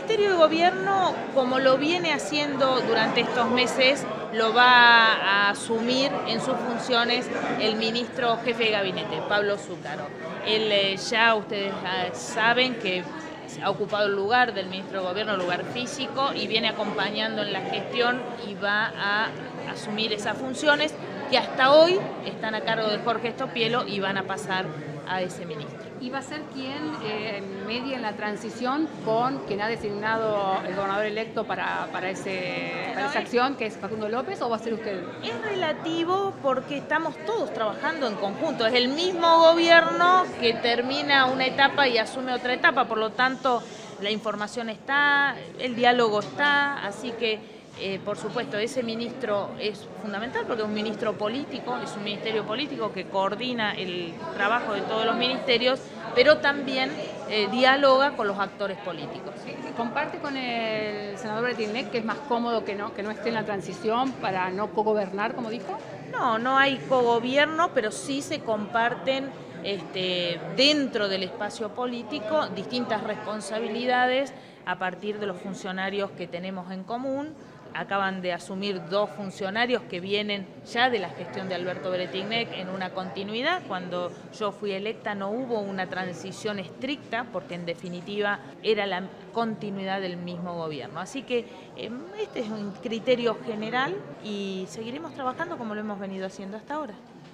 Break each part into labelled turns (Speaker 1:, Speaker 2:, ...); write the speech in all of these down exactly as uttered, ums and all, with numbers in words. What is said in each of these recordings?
Speaker 1: Ministerio de Gobierno, como lo viene haciendo durante estos meses, lo va a asumir en sus funciones el ministro jefe de gabinete, Pablo Zúcaro. Él eh, ya ustedes eh, saben que ha ocupado el lugar del ministro de Gobierno, el lugar físico, y viene acompañando en la gestión y va a asumir esas funciones que hasta hoy están a cargo de Jorge Estopielo y van a pasar a ese ministro.
Speaker 2: ¿Y va a ser quien eh, medie en la transición con quien ha designado el gobernador electo para, para, ese, para esa acción, que es Facundo López, o va a ser usted?
Speaker 1: Es relativo porque estamos todos trabajando en conjunto. Es el mismo gobierno que termina una etapa y asume otra etapa, por lo tanto la información está, el diálogo está, así que Eh, por supuesto, ese ministro es fundamental porque es un ministro político, es un ministerio político que coordina el trabajo de todos los ministerios, pero también eh, dialoga con los actores políticos.
Speaker 2: ¿Comparte con el senador Bretilnec que es más cómodo que no, que no esté en la transición para no cogobernar, como dijo?
Speaker 1: No, no hay cogobierno, pero sí se comparten este, dentro del espacio político distintas responsabilidades a partir de los funcionarios que tenemos en común. Acaban de asumir dos funcionarios que vienen ya de la gestión de Alberto Bretilnec en una continuidad. Cuando yo fui electa no hubo una transición estricta porque en definitiva era la continuidad del mismo gobierno. Así que eh, este es un criterio general y seguiremos trabajando como lo hemos venido haciendo hasta ahora.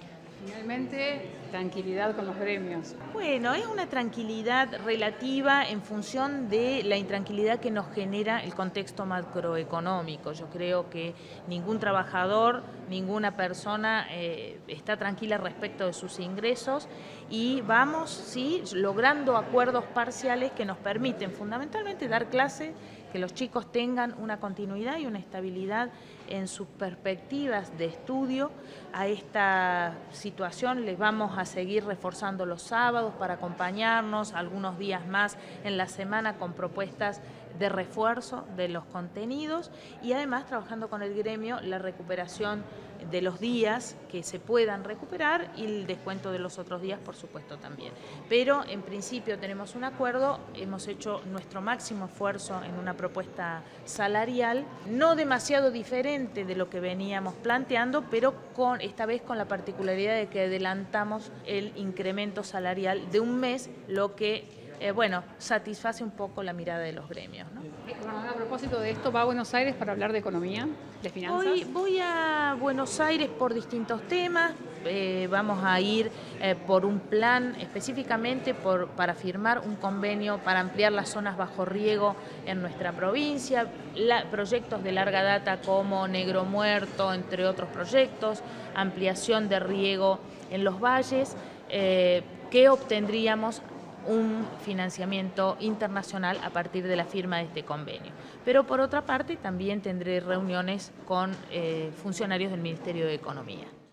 Speaker 2: Finalmente, tranquilidad con los gremios.
Speaker 1: Bueno, es una tranquilidad relativa en función de la intranquilidad que nos genera el contexto macroeconómico. Yo creo que ningún trabajador, ninguna persona eh, está tranquila respecto de sus ingresos y vamos, sí, logrando acuerdos parciales que nos permiten fundamentalmente dar clase, que los chicos tengan una continuidad y una estabilidad en sus perspectivas de estudio. A esta situación les vamos a seguir reforzando los sábados para acompañarnos algunos días más en la semana con propuestas de refuerzo de los contenidos y además trabajando con el gremio la recuperación de los días que se puedan recuperar y el descuento de los otros días, por supuesto, también. Pero en principio tenemos un acuerdo, hemos hecho nuestro máximo esfuerzo en una propuesta salarial, no demasiado diferente de lo que veníamos planteando, pero con esta vez con la particularidad de que adelantamos el incremento salarial de un mes, lo que Eh, bueno, satisface un poco la mirada de los gremios, ¿no?
Speaker 2: A propósito de esto, ¿va a Buenos Aires para hablar de economía, de finanzas?
Speaker 1: Hoy voy a Buenos Aires por distintos temas, eh, vamos a ir eh, por un plan específicamente por, para firmar un convenio para ampliar las zonas bajo riego en nuestra provincia, la, proyectos de larga data como Negro Muerto, entre otros proyectos, ampliación de riego en los valles, eh, que obtendríamos un financiamiento internacional a partir de la firma de este convenio. Pero por otra parte también tendré reuniones con eh, funcionarios del Ministerio de Economía.